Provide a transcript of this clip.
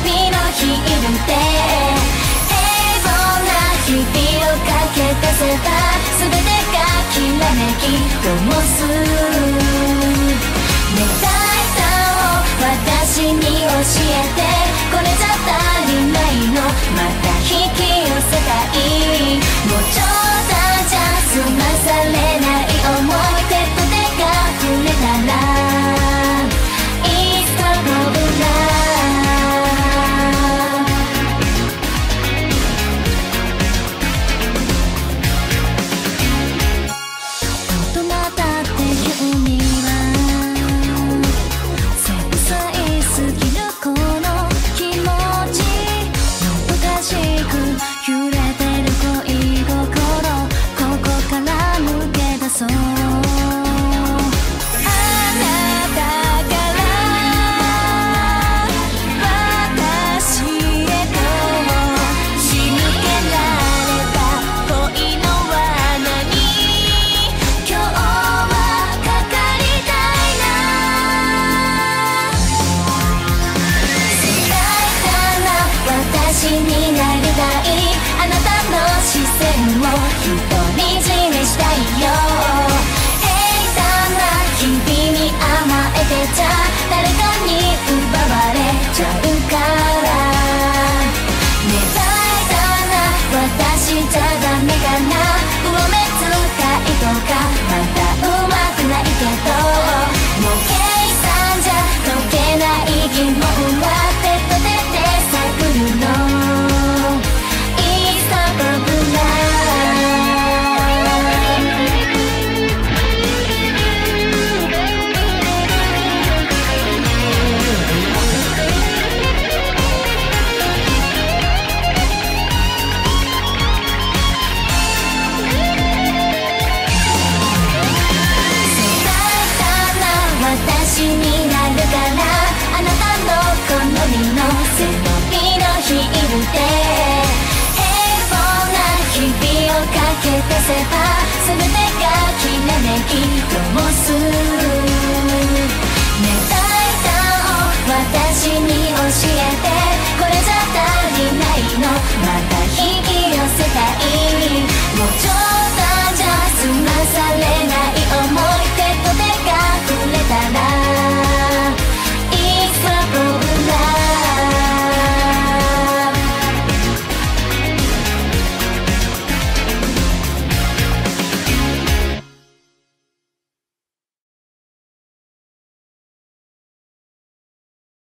日のヒールで平凡な日々をかけ出せば全てがきらめき灯す願いたを私に教えてこれじゃ足りないのまた引き寄せたいもう冗談じゃ済まされない想い手と手が触れたら誰かに奪われちゃうから願いだな私じゃダメかな上目遣いとかまだうまくないけどもう計算じゃ解けない疑問は手と手で探るの It's the problem私になるからあなたの好みの背伸びのヒールで平凡な日々をかけ出せば全てがきらめき灯す願いだを私に教えてこれじゃ足りない